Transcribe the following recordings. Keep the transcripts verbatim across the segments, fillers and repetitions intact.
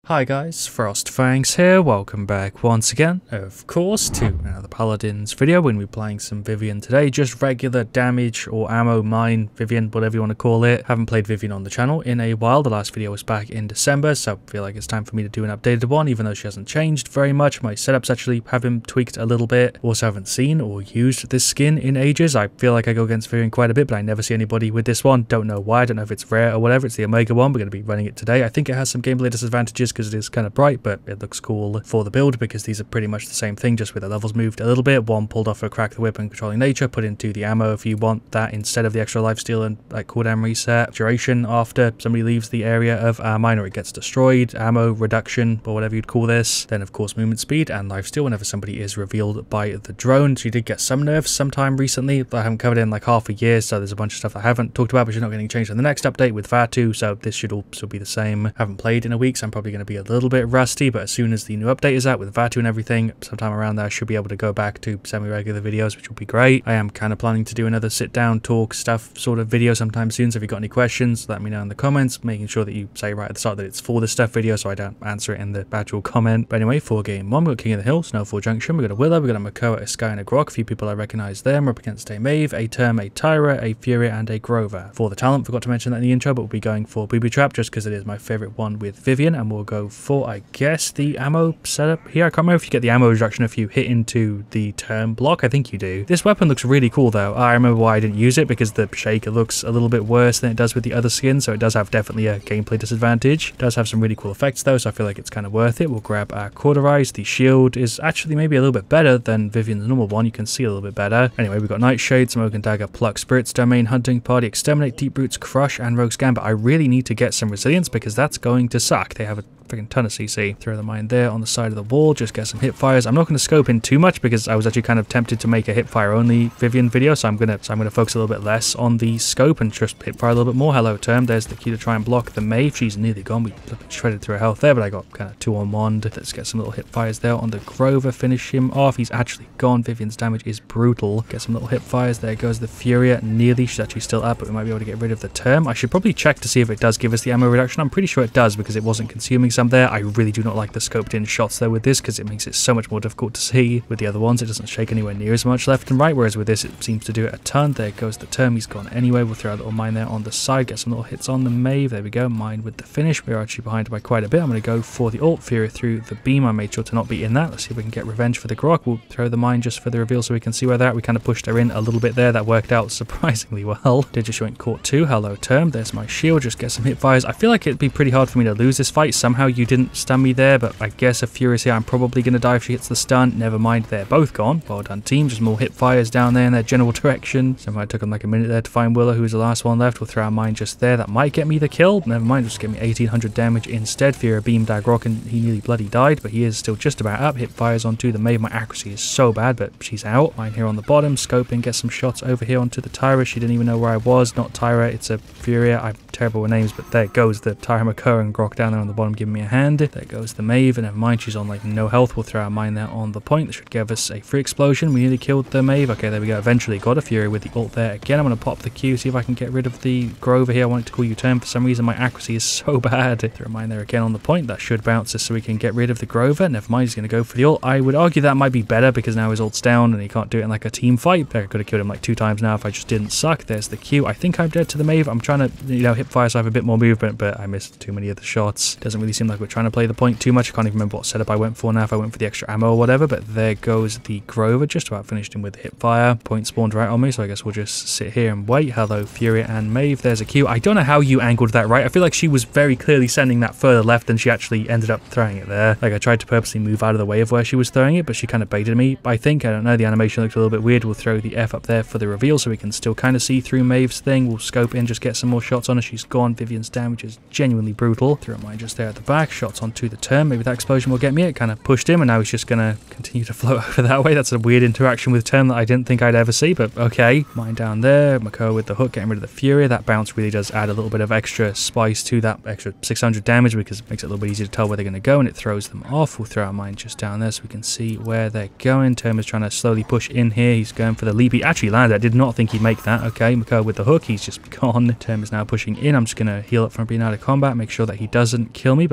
Hi guys, Frostfangs here, welcome back once again, of course, to another Paladins video. We're going to be playing some Vivian today, just regular damage or ammo mine Vivian, whatever you want to call it. Haven't played Vivian on the channel in a while, the last video was back in December, so I feel like it's time for me to do an updated one, even though she hasn't changed very much. My setups actually have been tweaked a little bit. Also haven't seen or used this skin in ages. I feel like I go against Vivian quite a bit, but I never see anybody with this one. Don't know why, don't know if it's rare or whatever. It's the Omega one, we're going to be running it today. I think it has some gameplay disadvantages because it is kind of bright, but it looks cool for the build because these are pretty much the same thing, just with the levels moved a little bit. One pulled off a Crack the Whip and Controlling Nature, put into the ammo if you want that instead of the extra lifesteal and like cooldown reset. Duration after somebody leaves the area of our mine or it gets destroyed. Ammo reduction, or whatever you'd call this. Then of course movement speed and lifesteal whenever somebody is revealed by the drone. So you did get some nerfs sometime recently, but I haven't covered it in like half a year, so there's a bunch of stuff I haven't talked about, but you're not getting changed in the next update with Vatu, so this should also be the same. I haven't played in a week, so I'm probably going to be a little bit rusty, but as soon as the new update is out with Vatu and everything, sometime around there I should be able to go back to semi-regular videos, which will be great. I am kind of planning to do another sit-down talk stuff sort of video sometime soon, so if you've got any questions, let me know in the comments, making sure that you say right at the start that it's for the stuff video so I don't answer it in the actual comment. But anyway, for game one, we've got King of the Hill, Snowfall Junction, we've got a Willow, we've got a Makoa, a Sky, and a Grok. A few people I recognise there. We're up against a Maeve, a Term, a Tyra, a Furia, and a Grover. For the talent, forgot to mention that in the intro, but we'll be going for Booby Trap just because it is my favourite one with Vivian, and we'll go for, I guess, the ammo setup here. I can't remember if you get the ammo reduction if you hit into the Term block. I think you do. This weapon looks really cool though. I remember why I didn't use it, because the shaker looks a little bit worse than it does with the other skin, so it does have definitely a gameplay disadvantage. It does have some really cool effects though, so I feel like it's kind of worth it. We'll grab our Cauterize. The shield is actually maybe a little bit better than Vivian's normal one. You can see a little bit better. Anyway, we've got Nightshade, Smoke and Dagger, Pluck, Spirits Domain, Hunting Party, Exterminate, Deep Roots, Crush, and Rogue's Gambit. I really need to get some resilience because that's going to suck. They have a freaking ton of C C. Throw the mine there on the side of the wall, just get some hip fires. I'm not going to scope in too much because I was actually kind of tempted to make a hip fire only Vivian video, so I'm gonna so I'm gonna focus a little bit less on the scope and just hip fire a little bit more. Hello Term, there's the key to try and block the Maeve. She's nearly gone. We shredded through her health there, but I got kind of two on one. Let's get some little hip fires there on the Grover, finish him off. He's actually gone. Vivian's damage is brutal. Get some little hip fires. There goes the Furia. Nearly, she's actually still up, but we might be able to get rid of the Term. I should probably check to see if it does give us the ammo reduction. I'm pretty sure it does because it wasn't consuming some there. I really do not like the scoped in shots though with this because it makes it so much more difficult to see. With the other ones, it doesn't shake anywhere near as much left and right, whereas with this, it seems to do it a ton. There goes the Term. He's gone anyway. We'll throw a little mine there on the side, get some little hits on the Maeve. There we go. Mine with the finish. We're actually behind by quite a bit. I'm going to go for the ult. Fury through the beam. I made sure to not be in that. Let's see if we can get revenge for the Grok. We'll throw the mine just for the reveal so we can see where they're at. We kind of pushed her in a little bit there. That worked out surprisingly well. Digis went caught too. Hello Term. There's my shield. Just get some hit fires. I feel like it'd be pretty hard for me to lose this fight. Somehow you didn't stun me there, but I guess if Fury's here, I'm probably going to die if she hits the stun. Never mind. They're both gone. Well done team. Just more hit fires down there in their general direction. Somehow it took them like a minute there to find Willow, who was the last one left. We'll throw our mine just there. That might get me the kill. Never mind. Just get me eighteen hundred damage instead. Fury beam dag rock and he nearly bloody died, but he is still just about up. Hit fires onto the Maeve. My accuracy is so bad, but she's out. Mine here on the bottom. Scoping. Get some shots over here onto the Tyra. She didn't even know where I was. Not Tyra. It's a Furia. I'm terrible with names, but there goes the Tyra, Makoa, and Grok down there on the bottom giving me a hand. There goes the Maeve, and never mind. She's on like no health. We'll throw our mine there on the point. That should give us a free explosion. We nearly killed the Maeve. Okay, there we go. Eventually got a Fury with the ult there. Again, I'm going to pop the Q, see if I can get rid of the Grover here. I wanted to call you Term. For some reason, my accuracy is so bad. Throw mine there again on the point. That should bounce us so we can get rid of the Grover. Never mind, he's going to go for the ult. I would argue that might be better because now his ult's down and he can't do it in like a team fight. I could have killed him like two times now if I just didn't suck. There's the Q. I think I'm dead to the Maeve. I'm trying to, you know, hip fire so I have a bit more movement, but I missed too many of the shots. Doesn't really seem like we're trying to play the point too much. I can't even remember what setup I went for now, if I went for the extra ammo or whatever, but there goes the Grover. Just about finished him with the hip fire. Point spawned right on me, so I guess we'll just sit here and wait. Hello Fury and Maeve. There's a Q. I don't know how you angled that right. I feel like she was very clearly sending that further left than she actually ended up throwing it there. Like I tried to purposely move out of the way of where she was throwing it, but she kind of baited me, I think. I don't know. The animation looked a little bit weird. We'll throw the F up there for the reveal so we can still kind of see through Maeve's thing. We'll scope in, just get some more shots on her. She's gone. Vivian's damage is genuinely brutal. Throw mine just there at the back. Shots onto the Term. Maybe that explosion will get me. It kind of pushed him and now he's just going to continue to float over that way. That's a weird interaction with Term that I didn't think I'd ever see, but okay. Mine down there. Makoa with the hook, getting rid of the Fury. That bounce really does add a little bit of extra spice to that extra six hundred damage because it makes it a little bit easier to tell where they're going to go and it throws them off. We'll throw our mine just down there so we can see where they're going. Term is trying to slowly push in here. He's going for the leap. He actually landed. I did not think he'd make that. Okay, Makoa with the hook. He's just gone. Term is now pushing in. I'm just going to heal up from being out of combat, make sure that he doesn't kill me, but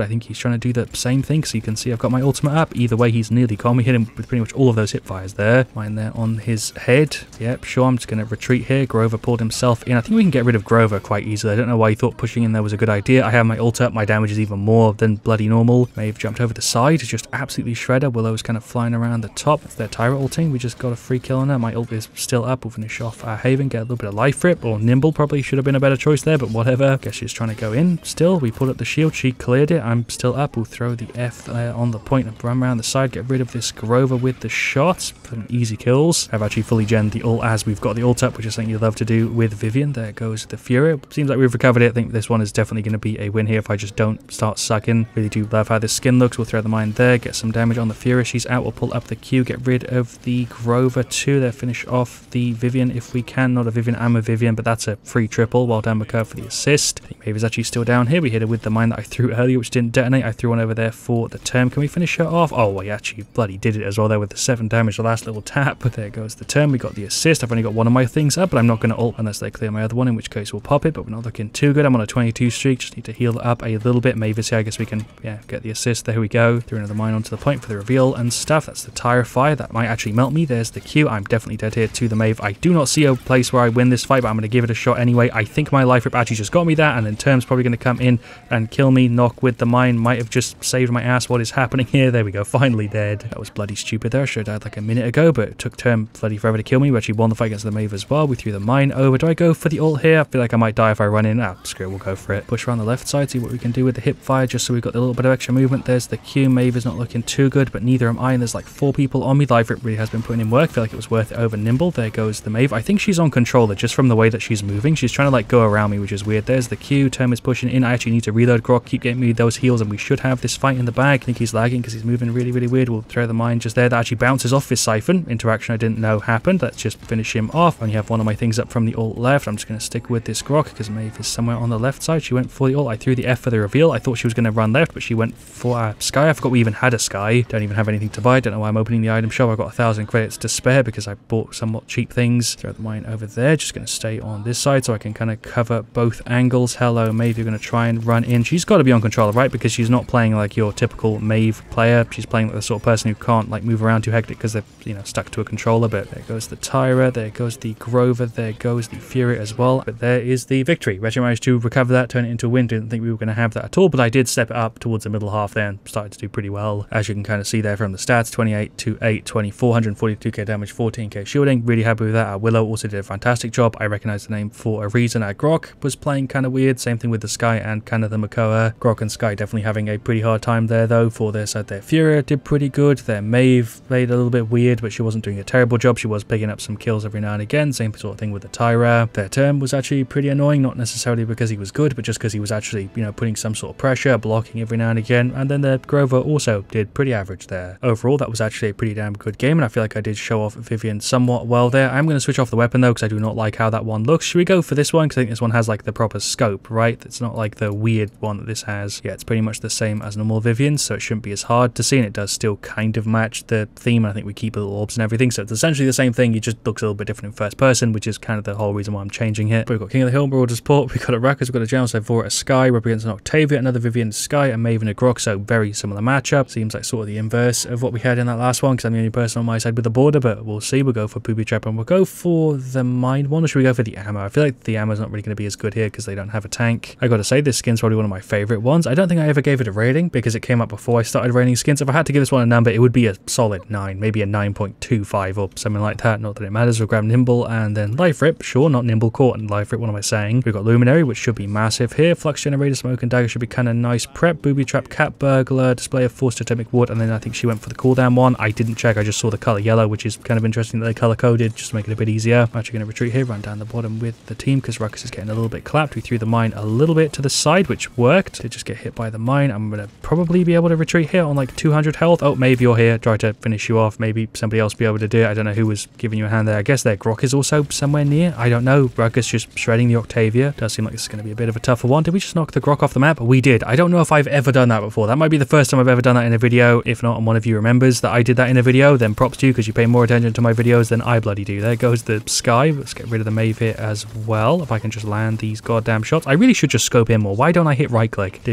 I think he's trying to do the same thing, so you can see I've got my ultimate up. Either way, he's nearly got me. Hit him with pretty much all of those hip fires there. Mine there on his head. Yep, sure, I'm just going to retreat here. Grover pulled himself in. I think we can get rid of Grover quite easily. I don't know why he thought pushing in there was a good idea. I have my ult up. My damage is even more than bloody normal. May have jumped over the side. It's just absolutely shredder. Willow's kind of flying around the top. That's their Tyra ulting. We just got a free kill on her. My ult is still up. We'll finish off our Haven. Get a little bit of life rip. Or Nimble probably should have been a better choice there, but whatever. Guess she's trying to go in. Still, we pulled up the shield. She cleared it. I'm still up. We'll throw the F uh, on the point and run around the side. Get rid of this Grover with the shots. Some easy kills. I've actually fully gen the ult as we've got the ult up, which is something you love to do with Vivian. There goes the Fury. Seems like we've recovered it. I think this one is definitely going to be a win here if I just don't start sucking. Really do love how this skin looks. We'll throw the mine there. Get some damage on the Fury. She's out. We'll pull up the Q. Get rid of the Grover too. There, finish off the Vivian if we can. Not a Vivian, I'm a Vivian, but that's a free triple. Well done, McCurve, for the assist. I think Maeve is actually still down here. We hit her with the mine that I threw earlier, which didn't detonate. I threw one over there for the term. Can we finish her off? Oh, we actually bloody did it as well there with the seven damage. The last little tap. But there goes the term. We got the assist. I've only got one of my things up, but I'm not going to ult unless they clear my other one, in which case we'll pop it, but we're not looking too good. I'm on a twenty-two streak. Just need to heal up a little bit. Maeve is here. I guess we can, yeah, get the assist. There we go. Threw another mine onto the point for the reveal and stuff. That's the Tyra fire. That might actually melt me. There's the Q. I'm definitely dead here to the Maeve. I do not see a place where I win this fight, but I'm going to give it a shot anyway. I think my life rip actually just got me that, and then Term's probably going to come in and kill me. Knock with the mine might have just saved my ass. What is happening here? There we go. Finally dead. That was bloody stupid there. I should have died like a minute ago, but it took Term bloody forever to kill me. We actually won the fight against the Maeve as well. We threw the mine over. Do I go for the ult here? I feel like I might die if I run in. Ah, screw it. We'll go for it. Push around the left side, see what we can do with the hip fire, just so we've got a little bit of extra movement. There's the Q. Maeve is not looking too good, but neither am I, and there's like four people on me. Life rip really has been putting in work. I feel like it was worth it over Nimble. There goes the Maeve. I think she's on controller just from the way that she's moving. She's trying to like go around me, which is weird. There's the Q. Term is pushing in. I actually need to reload Grok, keep getting me those heals, and we should have this fight in the bag. I think he's lagging because he's moving really, really weird. We'll throw the mine just there. That actually bounces off his siphon. Interaction I didn't know happened. Let's just finish him off. Only have one of my things up from the ult left. I'm just going to stick with this Grok because Maeve is somewhere on the left side. She went for the ult. I threw the F for the reveal. I thought she was going to run left, but she went for uh, Skye. I forgot we even had a Skye. Don't even have anything to buy. Don't know why I'm opening the item shop. I've got a thousand credits to spare because I bought somewhat cheap things. Throw the mine over there. Just going to stay on this side so I can kind of cover both angles. Hello, Maeve. You're going to try and run in. She's got to be on controller, right? Because she's not playing like your typical Maeve player. She's playing like the sort of person who can't like move around too hectic because they're, you know, stuck to a controller. But there goes the Tyra. There goes the Grover. There goes the Fury as well. But there is the victory. Reggie managed to recover that, turn it into a win. Didn't think we were going to have that at all, but I did step it up towards the middle half there and started to do pretty well. As you can kind of see there from the stats, twenty-eight to eight, twenty-four, one hundred forty-two K damage, fourteen K shielding. Really happy with that. Our Willow also did a fantastic job. I recognize the name for a reason. Our Grok was playing kind of weird. Same thing with the Skye and kind of the Makoa. Grok and Skye definitely having a pretty hard time there though. For their side, their Fury did pretty good. Their Maeve played a little bit weird, but she wasn't doing a terrible job. She was picking up some kills every now and again. Same sort of thing with the Tyra. Their Term was actually pretty annoying, not necessarily because he was good, but just because he was actually, you know, putting some sort of pressure, blocking every now and again. And then the Grover also did pretty average there. Overall, that was actually a pretty damn good game, and I feel like I did show off Vivian somewhat well there. I'm going to switch off the weapon though, because I do not like how that one looks. Should we go for this one? Because I think this one has like the proper scope, right? It's not like the weird one that this has. Yeah, it's pretty much the same as normal Vivian, so it shouldn't be as hard to see, and it does still kind of match the theme. I think we keep little orbs and everything, so it's essentially the same thing. It just looks a little bit different in first person, which is kind of the whole reason why I'm changing it. But we've got King of the Hill, Marauder support, we've got a Ruckus, we've got a General Savora, a Skye, we're up against an Octavia, another Vivian, Skye, a Maeve and a Grok, so very similar matchup. Seems like sort of the inverse of what we had in that last one, because I'm the only person on my side with the border, but we'll see. We'll go for Booby Trap, and we'll go for the mine one, or should we go for the ammo? I feel like the ammo's not really going to be as good here because they don't have a tank. I gotta say, this skin's probably one of my favorite ones. I don't think I ever gave it a rating because it came up before I started rating skins. If I had to give this one a number, it would be a solid nine, maybe a nine point two five or something like that. Not that it matters. We'll grab Nimble and then Life Rip. Sure, not Nimble, Court and Life Rip. What am I saying? We've got Luminary, which should be massive here. Flux Generator, Smoke and Dagger should be kind of nice. Prep, Booby Trap, Cat Burglar, Display of Forced Totemic Wood, and then I think she went for the cooldown one. I didn't check. I just saw the color yellow, which is kind of interesting that they color coded just to make it a bit easier. I'm actually going to retreat here, run down the bottom with the team because Ruckus is getting a little bit clapped. We threw the mine a little bit to the side, which worked. Did just get hit by the mine. I'm going to probably be able to retreat here on like two hundred health. Oh, maybe you're here. Try to finish you off. Maybe somebody else be able to do it. I don't know who was giving you a hand there. I guess their Grok is also somewhere near. I don't know. Ruckus just shredding the Octavia. Does seem like this is going to be a bit of a tougher one. Did we just knock the Grok off the map? We did. I don't know if I've ever done that before. That might be the first time I've ever done that in a video. If not, and one of you remembers that I did that in a video, then props to you because you pay more attention to my videos than I bloody do. There goes the Skye. Let's get rid of the Maeve here as well. If I can just land these goddamn shots. I really should just scope in more. Why don't I hit right click? Did just need to play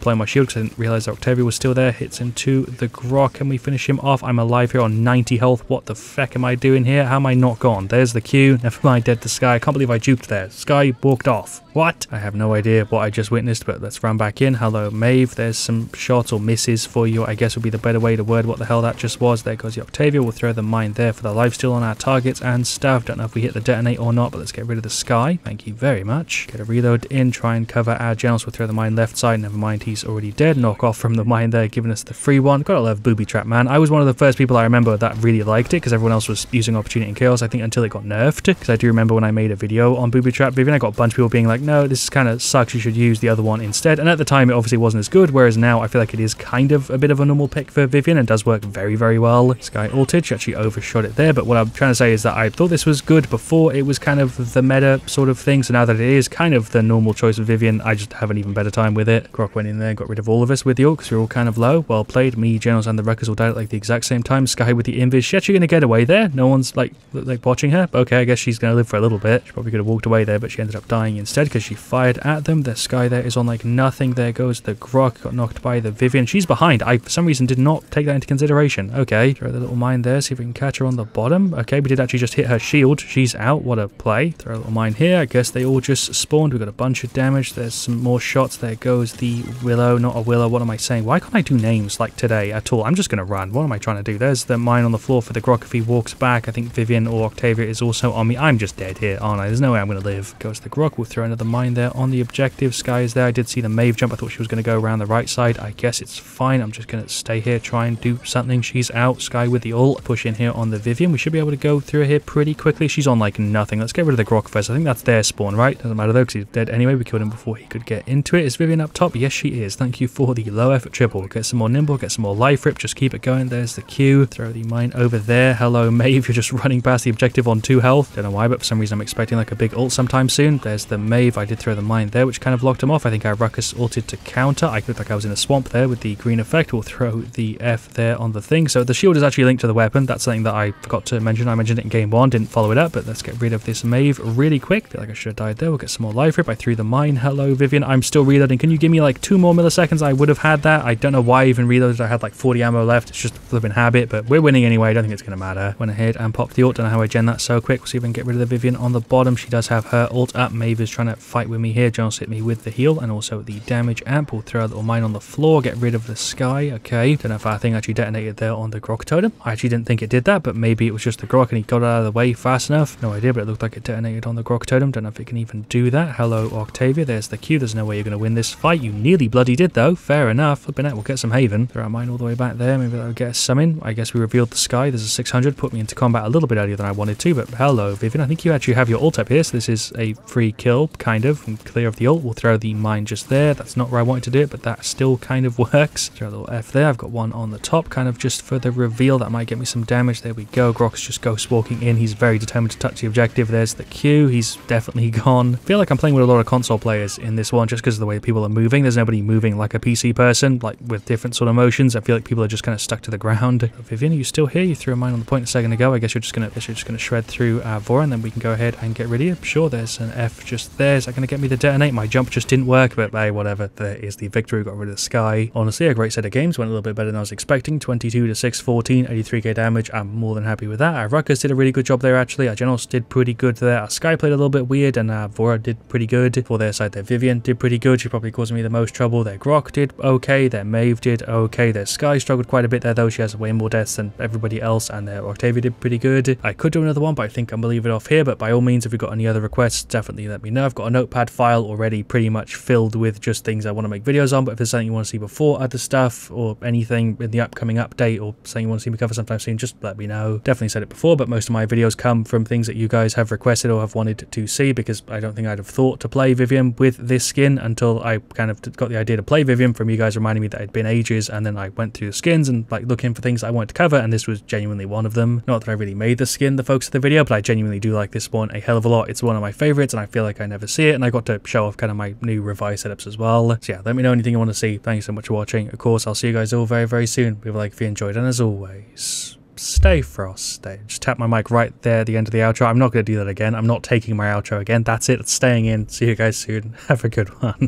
apply my shield because I didn't realize Octavia was still there. Hits into the Grok. Can we finish him off? I'm alive here on ninety health. What the feck am I doing here? How am I not gone? There's the Q. Never mind, dead to Skye. I can't believe I duped there. Skye walked off. What? I have no idea what I just witnessed, but let's run back in. Hello, Maeve. There's some shots or misses for you, I guess would be the better way to word what the hell that just was. There goes the Octavia. We'll throw the mine there for the lifesteal on our targets and stuff. Don't know if we hit the detonate or not, but let's get rid of the Skye. Thank you very much. Get a reload in, try and cover our generals. We'll throw the mine left side. Never mind, he's already dead. Knock off from the mine there, giving us the free one. Gotta love Booby Trap, man. I was one of the first people I remember that really liked it because everyone else was using Opportunity and Chaos, I think, until it got nerfed. Because I do remember when I made a video on Booby Trap Vivian, I got a bunch of people being like, no, this is kind of sucks, you should use the other one instead. And at the time, it obviously wasn't as good, whereas now I feel like it is kind of a bit of a normal pick for Vivian and does work very, very well. Skye ulted, she actually overshot it there, but what I'm trying to say is that I thought this was good before it was kind of the meta sort of thing, so now that it is kind of the normal choice of Vivian, I just have an even better time with it. Grok went in there, got rid of all of us with the ult because we were all kind of low. Well played. Me, Generals, and the Wreckers all died at like the exact same time. Skye with the invis. She's actually going to get away there. No one's like like watching her. Okay, I guess she's going to live for a little bit. She probably could have walked away there, but she ended up dying instead because she fired at them. The Skye there is on like nothing. There goes the Grok. Got knocked by the Vivian. She's behind. I, for some reason, did not take that into consideration. Okay, throw the little mine there. See if we can catch her on the bottom. Okay, we did actually just hit her shield. She's out. What a play. Throw a little mine here. I guess they all just spawned. We got a bunch of damage. There's some more shots. There goes the Willow. Not a Willow. What am I saying? Why can't I do names like today at all? I'm just going to run. What am I trying to do? There's the mine on the floor for the Grok. If he walks back, I think Vivian or Octavia is also on me. I'm just dead here, aren't I? There's no way I'm going to live. Goes the Grok. We'll throw another mine there on the objective. Skye is there. I did see the Maeve jump. I thought she was going to go around the right side. I guess it's fine. I'm just going to stay here, try and do something. She's out. Skye with the ult. Push in here on the Vivian. We should be able to go through here pretty quickly. She's on like nothing. Let's get rid of the Grok first. I think that's their spawn, right? Doesn't matter though because he's dead anyway. We killed him before he could get into it. Is Vivian up top? Yes, she is. Thank you for the low effort triple. Get some more nimble. Get some more life rip. Just keep it going. There's the Q. Throw the mine over there. Hello, Maeve. You're just running past the objective on two health. Don't know why, but for some reason I'm expecting like a big ult sometime soon. There's the Maeve. I did throw the mine there, which kind of locked him off. I think our Ruckus ulted to counter. I looked like I was in a swamp there with the green effect. We'll throw the F there on the thing. So the shield is actually linked to the weapon. That's something that I forgot to mention. I mentioned it in game one. Didn't follow it up, but let's get rid of this Maeve really quick. Feel like I should have died there. We'll get some more life rip. I threw the mine. Hello, Vivian. I'm still reloading. Can you give me like two more milliseconds? I would have had that. I don't know why I even reloaded. I had like forty ammo left. It's just a flipping habit, but we're winning anyway. I don't think it's going to matter. Went ahead and popped the ult. Don't know how I gen that so quick. We'll see if we can get rid of the Vivian on the bottom. She does have her ult up. Maeve is trying to fight with me here. Jones hit me with the heal and also the damage amp. We'll throw a little mine on the floor. Get rid of the Skye. Okay. Don't know if our thing actually detonated there on the Grok totem. I actually didn't think it did that, but maybe it was just the Grok and he got out of the way fast enough. No idea, but it looked like it detonated on the Grok totem. Don't know if it can even do that. Hello, Octavia. There's the Q. There's no way you're going to win this fight. You nearly bloody did though. Fair enough. Flipping out. We'll get some Haven. Throw our mine all the way back there. Maybe that'll get us some in. I guess we revealed the Skye. There's a six hundred. Put me into combat a little bit earlier than I wanted to, but hello, Vivian. I think you actually have your ult up here, so this is a free kill, kind of. And clear of the ult. We'll throw the mine just there. That's not where I wanted to do it, but that still kind of works. Throw a little F there. I've got one on the top, kind of just for the reveal. That might get me some damage. There we go. Grok's just ghost walking in. He's very determined to touch the objective. There's the Q. He's definitely gone. I feel like I'm playing with a lot of console players in this one just because of the way people are moving. There's nobody moving like a P C person, like with different sort of motions. I feel like people are just kind of stuck to the ground. Vivian, are you still here? You threw a mine on the point a second ago. I guess you're just gonna, I guess you're just gonna shred through uh, Vora, and then we can go ahead and get rid of you. Sure, there's an F just there. Is that gonna get me the detonate? My jump just didn't work, but hey, whatever. There is the victory. Got rid of the Skye. Honestly, a great set of games. Went a little bit better than I was expecting. twenty-two to six fourteen, eighty-three K damage. I'm more than happy with that. Our Ruckus did a really good job there, actually. Our Generals did pretty good there. Our Skye played a little bit weird, and uh, Vora did pretty good. For their side, their Vivian did pretty good. She probably caused me the most trouble. Their Grok did okay. Their Maeve did okay. Their Skye struggled quite a bit there, though. She has way more deaths than everybody else, and their Octavia did pretty good. I could do another one, but I think I'm gonna leave it off here. But by all means, if you've got any other requests, definitely let me know. I've got a notepad file already pretty much filled with just things I want to make videos on, but if there's something you want to see before other stuff or anything in the upcoming update or something you want to see me cover sometime soon, just let me know. Definitely said it before, but most of my videos come from things that you guys have requested or have wanted to see, because I don't think I'd have thought to play Vivian with this skin until I kind of got the idea to play Vivian from you guys reminding me that it'd been ages, and then I went through the skins and like looking for things I wanted to cover, and this was genuinely one of them. Not that I really made the skin the focus of the video, but I genuinely do like this one a hell of a lot. It's one of my favorites, and I feel like I never see it, and I got to show off kind of my new revised setups as well. So yeah, let me know anything you want to see. Thank you so much for watching. Of course, I'll see you guys all very, very soon. Leave a like if you enjoyed, and as always, stay frosty. Just tap my mic right there at the end of the outro. I'm not going to do that again. I'm not taking my outro again. That's it. It's staying in. See you guys soon. Have a good one.